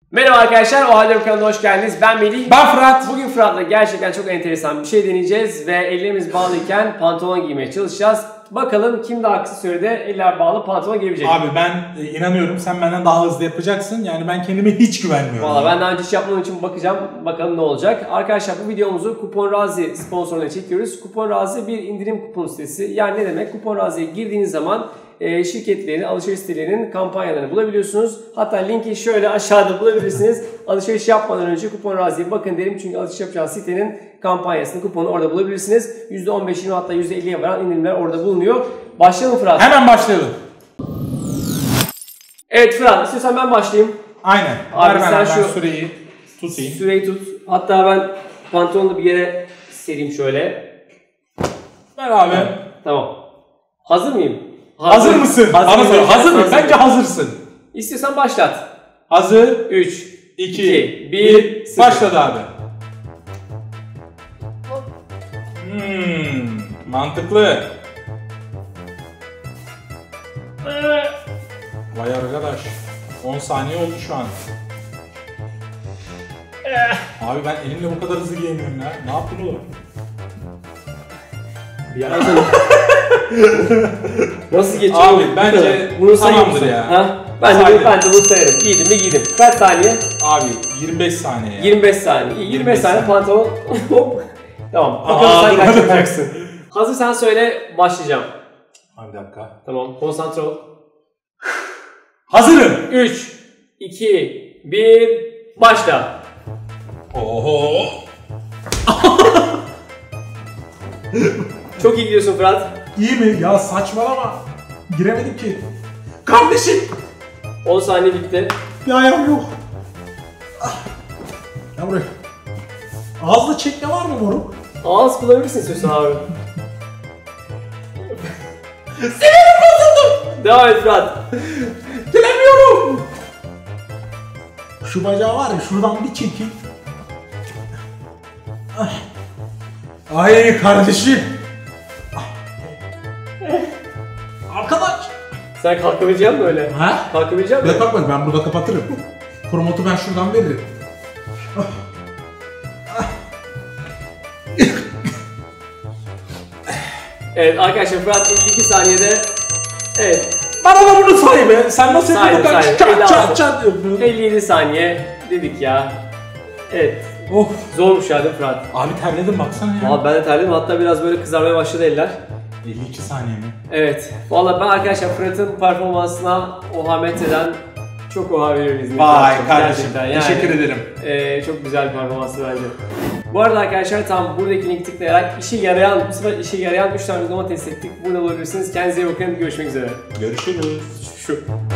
Merhaba arkadaşlar, O Halde kanalına hoş geldiniz. Ben Melih. Ben Fırat. Bugün Fırat'la gerçekten çok enteresan bir şey deneyeceğiz ve ellerimiz bağlıyken pantolon giymeye çalışacağız. Bakalım kim daha kısa sürede eller bağlı pantolon giyebilecek. Abi ben inanıyorum sen benden daha hızlı yapacaksın. Yani ben kendime hiç güvenmiyorum. Valla ben daha önce hiç yapmadığım için bakacağım. Bakalım ne olacak. Arkadaşlar bu videomuzu Kupon Razi sponsoruna çekiyoruz. Kupon Razi bir indirim kupon sitesi. Yani ne demek? Kupon Razi'ye girdiğiniz zaman şirketlerin, alışveriş sitelerinin kampanyalarını bulabiliyorsunuz. Hatta linki şöyle aşağıda bulabilirsiniz. Alışveriş yapmadan önce Kupon Razi'ye bakın derim. Çünkü alışveriş yapacağınız sitenin kampanyasını, kuponu orada bulabilirsiniz. %15, %20 hatta %50'ye varan indirimler orada bulunuyor. Başlayalım Fırat. Hemen başlayalım. Evet Fırat, istiyorsan ben başlayayım. Aynen. Abi sen şu süreyi tutayım. Süreyi tut. Hatta ben pantolonu bir yere sereyim şöyle. Ver abi. Tamam. Hazır mıyım? Hazır mısın? Hazır mı? Bence hazırsın. İstiyorsan başlat. Hazır. 3, 2, 1, 1. Başladı abi. Mantıklı. Vay arkadaş. 10 saniye oldu şu an. Abi ben elimle bu kadar hızlı giyemiyorum ya. Ne yaptın oğlum? Nasıl geçiyor? Abi bence bunu tamamdır ya. Ha? Ben de bunu sayarım. Giydim mi giydim. Kaç saniye? Abi 25 saniye ya. 25 saniye. 25 saniye pantolon. Tamam. Bakalım Aa, sen kaç yapacaksın. Hazırsan söyle, başlayacağım. Abi bir dakika. Tamam. Konsantre ol. Hazırım. 3, 2, 1, başla. Oho. Çok iyi gidiyorsun Fırat. İyi mi? Ya saçmalama. Giremedim ki. Kardeşim. 10 saniye bitti. Bir ayağım yok. Ya buraya. Ağızda çekme var mı moruk? Ağız kullanabilirsin istiyorsan abi. Sinirim bozuldu. Devam et Fırat. Bilemiyorum. Şu bacağı var ya şuradan bir çekeyim. Ay kardeşim. Arkadaş. Sen kalkabilecek misin öyle? Ha? Kalkabilecek misin? Ya kalkma ben burada kapatırım. Promotu ben şuradan veririm. Evet arkadaşlar Fırat 52 saniyede evet. Bana da bunu say be. Sen nasıl Saydım, yapıyorsun? saydım. Çat çat yapıyorsun. 57 saniye dedik ya. Evet. Of. Zormuş ya değil mi Fırat? Abi terledim baksana ya. Valla ben de terledim, hatta biraz böyle kızarmaya başladı eller. 52 saniye mi? Evet. Valla ben arkadaşlar Fırat'ın performansına oha metreden çok oha veriyoruz. Vay kardeşim. Yani, teşekkür ederim. Çok güzel bir performansı bence. Bu arada arkadaşlar tam buradaki linki tıklayarak bu sefer işe yarayan 3 tane uygulama test ettik. Burada bulabilirsiniz. Kendinize iyi bakın. Görüşmek üzere. Görüşürüz. Şu.